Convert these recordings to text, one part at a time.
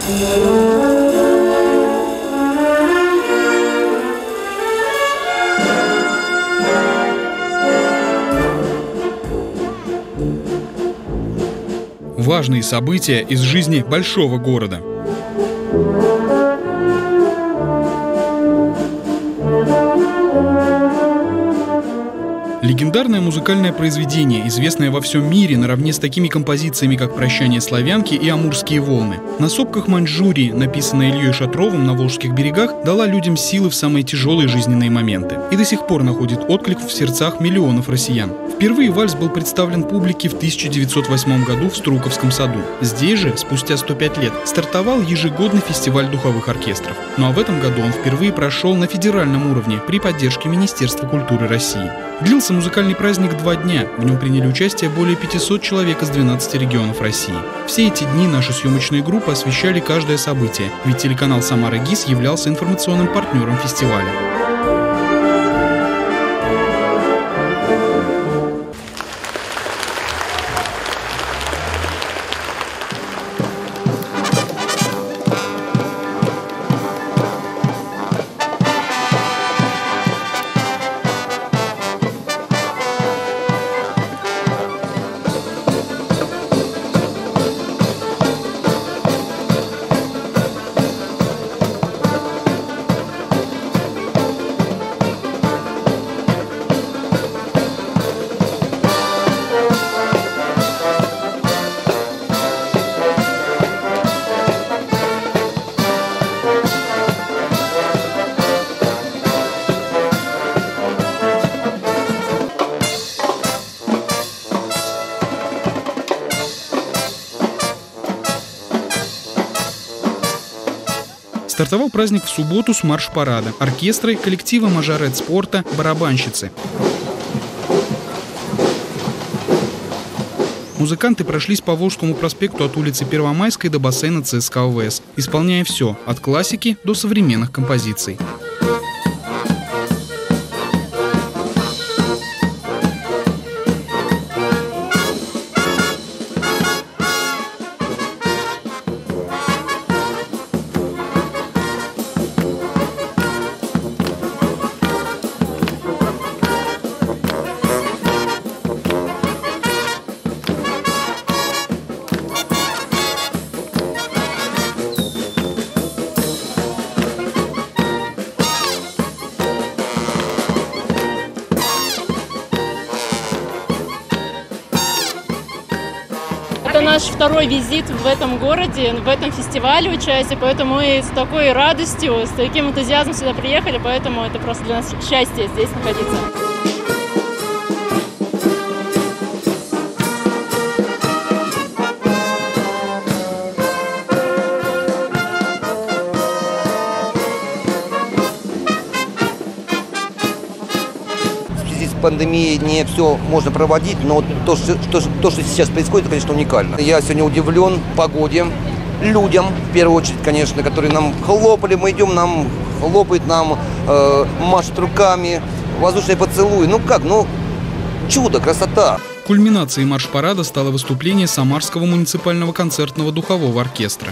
Важные события из жизни большого города. Легендарное музыкальное произведение, известное во всем мире наравне с такими композициями, как «Прощание славянки» и «Амурские волны». На сопках Маньчжурии, написанная Ильей Шатровым на Волжских берегах, дала людям силы в самые тяжелые жизненные моменты. И до сих пор находит отклик в сердцах миллионов россиян. Впервые вальс был представлен публике в 1908 году в Струковском саду. Здесь же, спустя 105 лет, стартовал ежегодный фестиваль духовых оркестров. Ну а в этом году он впервые прошел на федеральном уровне при поддержке Министерства культуры России. Длился музыкальный праздник 2 дня. В нем приняли участие более 500 человек из 12 регионов России. Все эти дни наши съемочные группы освещали каждое событие, ведь телеканал «Самара ГИС» являлся информационным партнером фестиваля. Стартовал праздник в субботу с марш-парада. Оркестры, коллективы «Мажорет спорта», барабанщицы. Музыканты прошлись по Волжскому проспекту от улицы Первомайской до бассейна ЦСКА УВС, исполняя все, от классики до современных композиций. Это наш второй визит в этом городе, в этом фестивале участие, поэтому мы с такой радостью, с таким энтузиазмом сюда приехали, поэтому это просто для нас счастье здесь находиться. Пандемии не все можно проводить, но то, что сейчас происходит, это, конечно, уникально. Я сегодня удивлен погоде, людям, в первую очередь, конечно, которые нам хлопали, мы идем, нам хлопают, нам машут руками, воздушные поцелуи. Ну как, ну чудо, красота. Кульминацией марш-парада стало выступление Самарского муниципального концертного духового оркестра.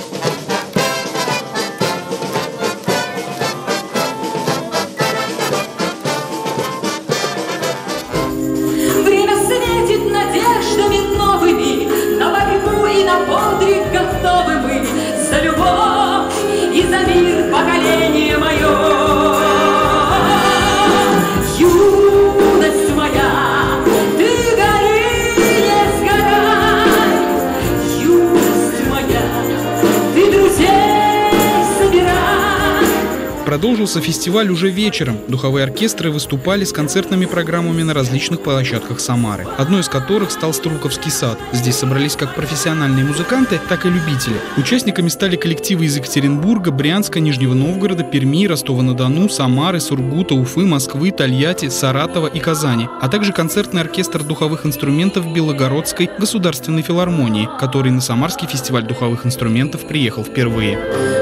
Продолжился фестиваль уже вечером. Духовые оркестры выступали с концертными программами на различных площадках Самары, одной из которых стал Струковский сад. Здесь собрались как профессиональные музыканты, так и любители. Участниками стали коллективы из Екатеринбурга, Брянска, Нижнего Новгорода, Перми, Ростова-на-Дону, Самары, Сургута, Уфы, Москвы, Тольятти, Саратова и Казани, а также концертный оркестр духовых инструментов Белогородской государственной филармонии, который на Самарский фестиваль духовых инструментов приехал впервые.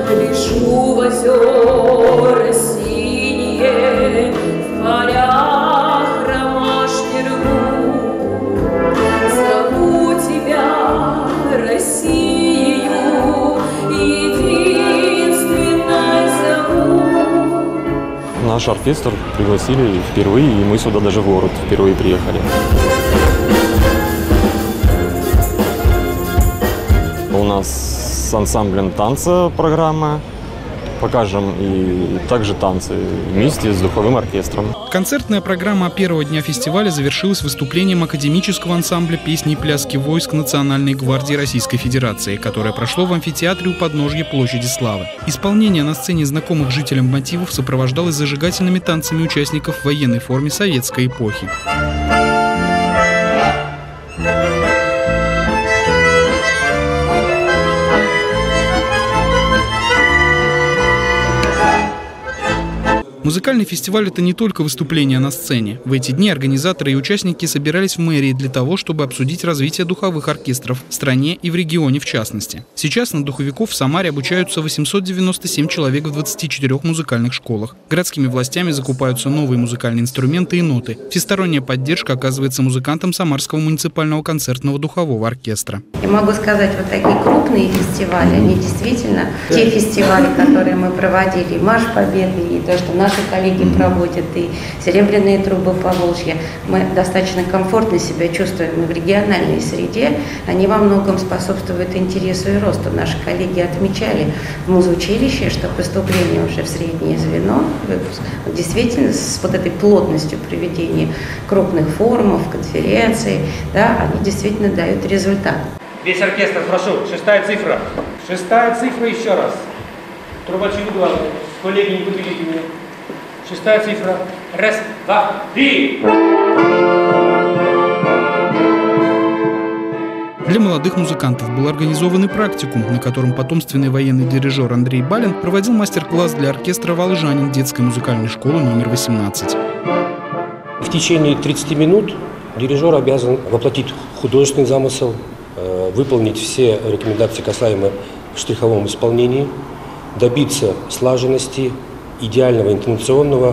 Озера синие, в полях ромашки рву. Зову тебя, Россию, и наш оркестр пригласили впервые, и мы сюда даже в город впервые приехали. У нас с ансамблем танца программа. Покажем и также танцы вместе с духовым оркестром. Концертная программа первого дня фестиваля завершилась выступлением академического ансамбля песни и пляски войск Национальной гвардии Российской Федерации, которое прошло в амфитеатре у подножья Площади Славы. Исполнение на сцене знакомых жителям мотивов сопровождалось зажигательными танцами участников в военной форме советской эпохи. Музыкальный фестиваль – это не только выступления на сцене. В эти дни организаторы и участники собирались в мэрии для того, чтобы обсудить развитие духовых оркестров в стране и в регионе в частности. Сейчас на духовиков в Самаре обучаются 897 человек в 24 музыкальных школах. Городскими властями закупаются новые музыкальные инструменты и ноты. Всесторонняя поддержка оказывается музыкантам Самарского муниципального концертного духового оркестра. Я могу сказать, вот такие крупные фестивали, они действительно, те фестивали, которые мы проводили, Марш Победы, и то, что наши коллеги проводят, и Серебряные трубы Поволжья, мы достаточно комфортно себя чувствуем и в региональной среде. Они во многом способствуют интересу и росту. Наши коллеги отмечали в музучилище, что поступление уже в среднее звено, действительно с вот этой плотностью проведения крупных форумов, конференций, да, они действительно дают результат. Весь оркестр, прошу, 6-я цифра. 6-я цифра еще раз. Трубачи главные, коллеги, не подведите меня. 6-я цифра. Раз, два, три. Для молодых музыкантов был организован и практикум, на котором потомственный военный дирижер Андрей Балин проводил мастер-класс для оркестра «Волжанин» детской музыкальной школы номер 18. В течение 30 минут дирижер обязан воплотить художественный замысел, выполнить все рекомендации, касаемые штриховому исполнению, добиться слаженности, идеального интонационного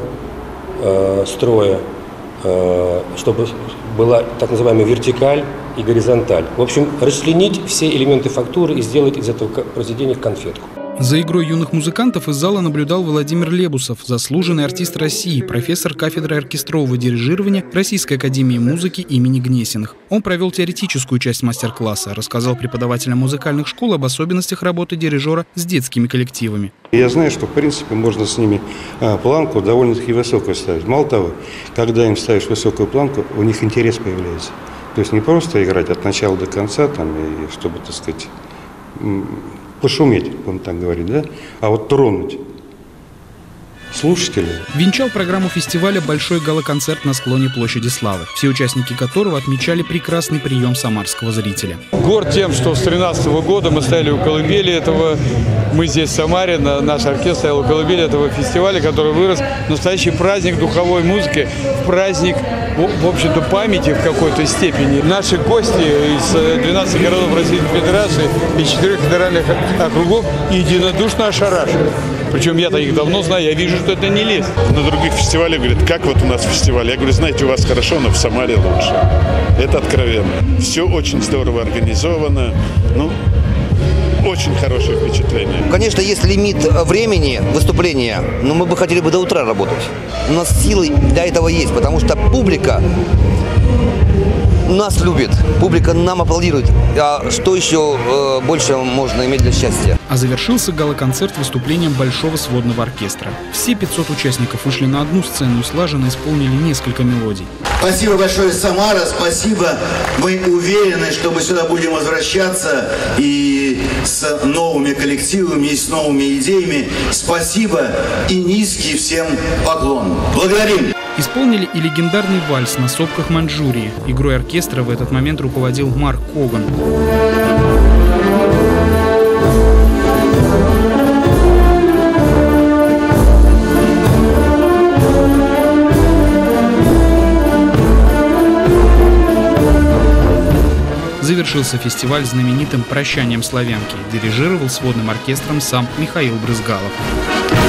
строя, чтобы была так называемая вертикаль и горизонталь. В общем, расчленить все элементы фактуры и сделать из этого произведения конфетку. За игрой юных музыкантов из зала наблюдал Владимир Лебусов, заслуженный артист России, профессор кафедры оркестрового дирижирования Российской академии музыки имени Гнесиных. Он провел теоретическую часть мастер-класса, рассказал преподавателям музыкальных школ об особенностях работы дирижера с детскими коллективами. Я знаю, что в принципе можно с ними планку довольно-таки высокую ставить. Мало того, когда им ставишь высокую планку, у них интерес появляется. То есть не просто играть от начала до конца, там, и чтобы, так сказать, пошуметь, он так говорит, да? А вот тронуть слушателей. Венчал программу фестиваля большой гала-концерт на склоне Площади Славы, все участники которого отмечали прекрасный прием самарского зрителя. Горд тем, что с 2013 года мы стояли у колыбели этого, мы здесь в Самаре, наш оркестр стоял у колыбели этого фестиваля, который вырос в настоящий праздник духовой музыки, праздник, в общем-то, памяти в какой-то степени. Наши гости из 12 городов Российской Федерации и 4 федеральных округов единодушно ошарашены. Причем я-то их давно знаю, я вижу, что это не лезть. На других фестивалях говорят, как вот у нас фестиваль. Я говорю, знаете, у вас хорошо, но в Самаре лучше. Это откровенно. Все очень здорово организовано. Ну, очень хорошее впечатление. Конечно, есть лимит времени выступления, но мы бы хотели до утра работать. У нас силы для этого есть, потому что публика нас любит, публика нам аплодирует. А что еще больше можно иметь для счастья? А завершился гала-концерт выступлением Большого сводного оркестра. Все 500 участников вышли на одну сцену и слаженно исполнили несколько мелодий. Спасибо большое, Самара, спасибо. Мы уверены, что мы сюда будем возвращаться и с новыми коллективами, и с новыми идеями. Спасибо и низкий всем поклон. Благодарим. Исполнили и легендарный вальс на сопках Маньчжурии. Игрой оркестра в этот момент руководил Марк Коган. Завершился фестиваль знаменитым «Прощанием славянки». Дирижировал сводным оркестром сам Михаил Брызгалов.